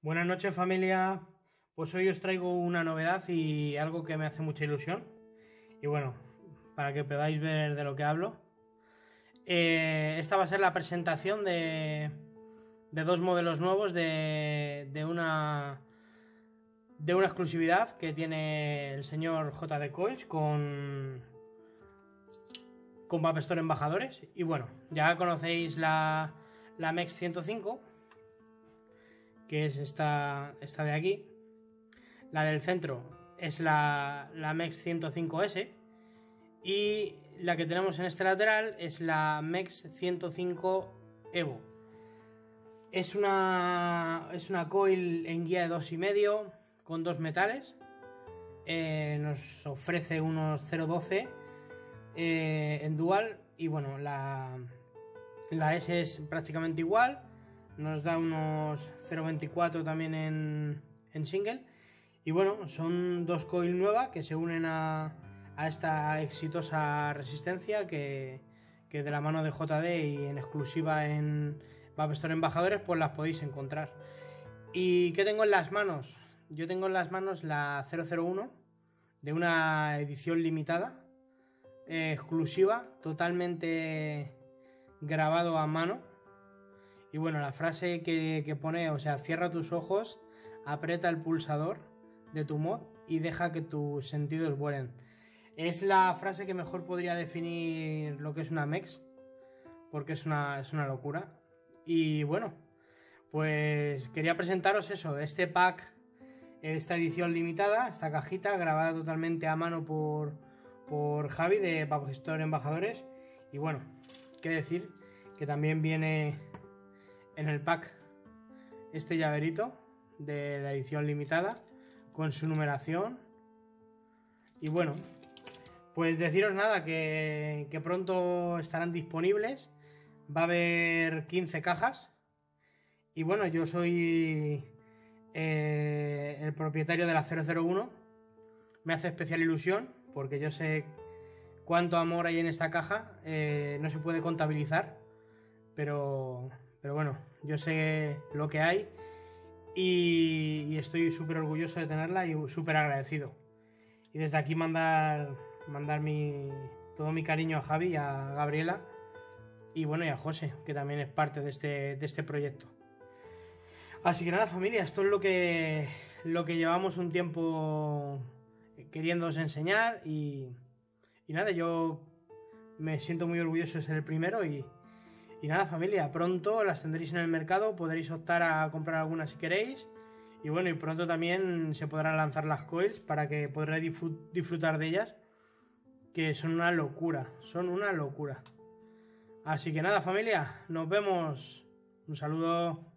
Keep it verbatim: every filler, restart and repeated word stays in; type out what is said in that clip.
Buenas noches, familia. Pues hoy os traigo una novedad y algo que me hace mucha ilusión. Y bueno, para que podáis ver de lo que hablo. Eh, esta va a ser la presentación de, de dos modelos nuevos de, de una de una exclusividad que tiene el señor J D Coils con con Vape Store Embajadores. Y bueno, ya conocéis la, la MEX ciento cinco, que es esta, esta de aquí. La del centro es la, la MEX ciento cinco ese y la que tenemos en este lateral es la MEX ciento cinco Evo. Es una, es una coil en guía de dos y medio con dos metales. Eh, nos ofrece unos cero punto doce eh, en dual y bueno, la, la S es prácticamente igual. Nos da unos cero punto veinticuatro también en, en single. Y bueno, son dos coils nuevas que se unen a, a esta exitosa resistencia que, que de la mano de J D y en exclusiva en Vape Store Embajadores pues las podéis encontrar. ¿Y qué tengo en las manos? Yo tengo en las manos la cero cero uno de una edición limitada, eh, exclusiva, totalmente grabado a mano. Y bueno, la frase que, que pone, o sea, cierra tus ojos, aprieta el pulsador de tu mod y deja que tus sentidos vuelen. Es la frase que mejor podría definir lo que es una MEX, porque es una, es una locura. Y bueno, pues quería presentaros eso, este pack, esta edición limitada, esta cajita grabada totalmente a mano por, por Javi de Vape Store Embajadores. Y bueno, qué decir, que también viene en el pack este llaverito de la edición limitada con su numeración. Y bueno, pues deciros nada, que, que pronto estarán disponibles. Va a haber quince cajas. Y bueno, yo soy eh, el propietario de la cero cero uno. Me hace especial ilusión porque yo sé cuánto amor hay en esta caja. Eh, no se puede contabilizar, pero... Pero bueno, yo sé lo que hay y, y estoy súper orgulloso de tenerla y súper agradecido. Y desde aquí mandar, mandar mi, todo mi cariño a Javi, a Gabriela y bueno, y a José, que también es parte de este, de este proyecto. Así que nada, familia, esto es lo que, lo que llevamos un tiempo queriéndoos enseñar y, y nada, yo me siento muy orgulloso de ser el primero y... Y nada, familia, pronto las tendréis en el mercado, podréis optar a comprar algunas si queréis. Y bueno, y pronto también se podrán lanzar las coils para que podréis disfrutar de ellas, que son una locura, son una locura. Así que nada, familia, nos vemos. Un saludo.